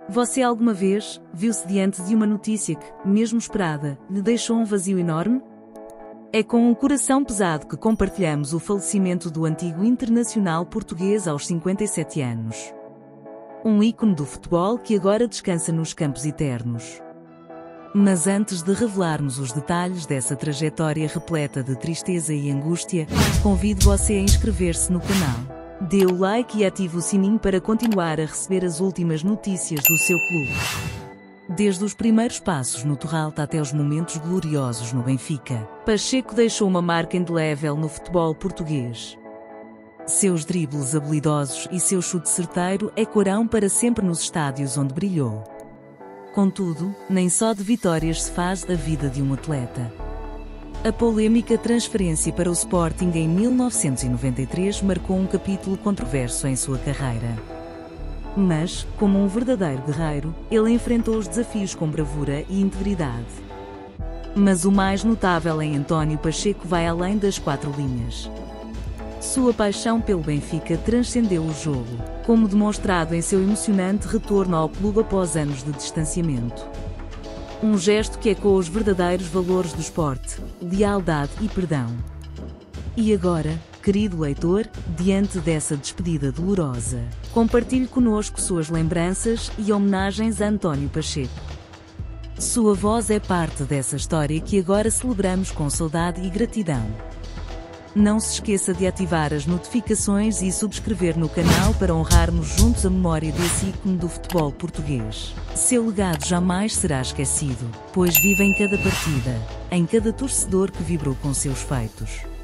Você alguma vez viu-se diante de uma notícia que, mesmo esperada, lhe deixou um vazio enorme? É com um coração pesado que compartilhamos o falecimento do antigo internacional português aos 57 anos. Um ícone do futebol que agora descansa nos campos eternos. Mas antes de revelarmos os detalhes dessa trajetória repleta de tristeza e angústia, convido você a inscrever-se no canal. Dê o like e ative o sininho para continuar a receber as últimas notícias do seu clube. Desde os primeiros passos no Torralta até os momentos gloriosos no Benfica, Pacheco deixou uma marca indelével no futebol português. Seus dribles habilidosos e seu chute certeiro ecoarão para sempre nos estádios onde brilhou. Contudo, nem só de vitórias se faz a vida de um atleta. A polêmica transferência para o Sporting em 1993 marcou um capítulo controverso em sua carreira. Mas, como um verdadeiro guerreiro, ele enfrentou os desafios com bravura e integridade. Mas o mais notável em António Pacheco vai além das quatro linhas. Sua paixão pelo Benfica transcendeu o jogo, como demonstrado em seu emocionante retorno ao clube após anos de distanciamento. Um gesto que ecoa os verdadeiros valores do esporte, lealdade e perdão. E agora, querido leitor, diante dessa despedida dolorosa, compartilhe conosco suas lembranças e homenagens a António Pacheco. Sua voz é parte dessa história que agora celebramos com saudade e gratidão. Não se esqueça de ativar as notificações e subscrever no canal para honrarmos juntos a memória desse ícone do futebol português. Seu legado jamais será esquecido, pois vive em cada partida, em cada torcedor que vibrou com seus feitos.